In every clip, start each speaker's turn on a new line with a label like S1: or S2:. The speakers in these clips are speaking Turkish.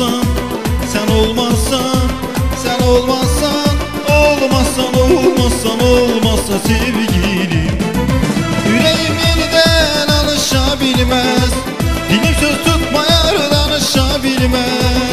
S1: olmazsan, sen olmazsan, sen olmazsan, olmazsan, olmazsan, olmazsa sevgilim. Yüreğim yeniden alışabilmez, dilim söz tutmaya danışabilmez.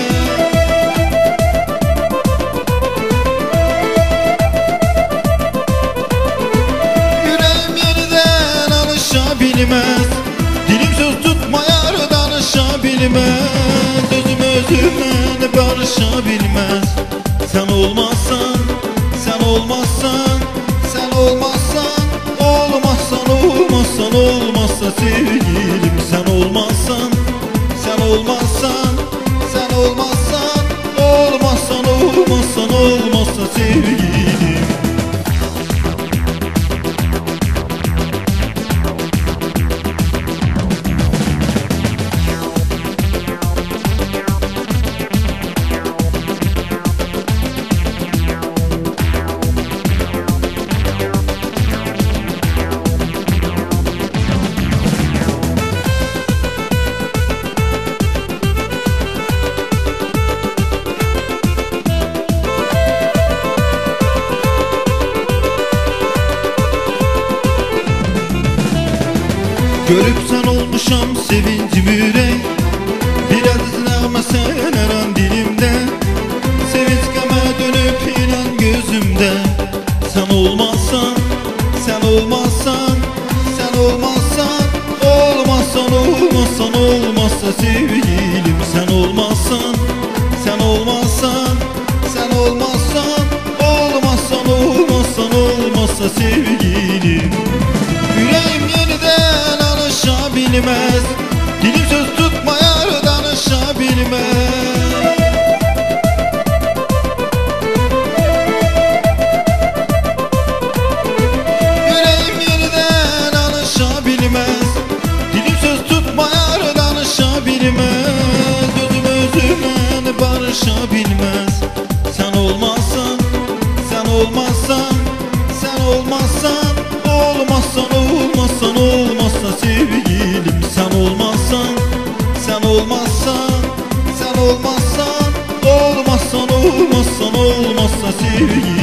S1: Yüreğim yeniden alışabilmez, dilim söz tutmaya danışabilmez. Özüm özümle barışabilmez. Sen olmazsan, sen olmazsan, sen olmazsan, olmazsan, olmazsan, olmazsa sevgilim. Sen olmazsan, sen olmazsan, sen olmazsan, olmazsan, olmazsan, olmazsa sevgilim. Görüp sen olmuşam sevincim yürek, biraz izleme sen her an dilimde. Sevinç keme dönüp inan gözümde. Sen olmazsan, sen olmazsan, sen olmazsan, olmazsan, olmazsan, olmazsa sevgilim. Sen olmazsan, sen olmazsan, sen olmazsan, olmazsan, olmazsan, olmazsa sevgilim. Yüreğim yeniden alışabilmez, dilim söz tutmaya danışabilmez. Yüreğim yeniden alışabilmez, dilim söz tutmaya danışabilmez. Özüm özümle barışabilmez. Sen olmazsan, sen olmazsan, sen olmazsan, olmazsan, olmazsan, olmazsa sevgilim. Sen olmazsan, sen olmazsan, sen olmazsan, olmazsan, olmazsan, olmazsa sevgilim.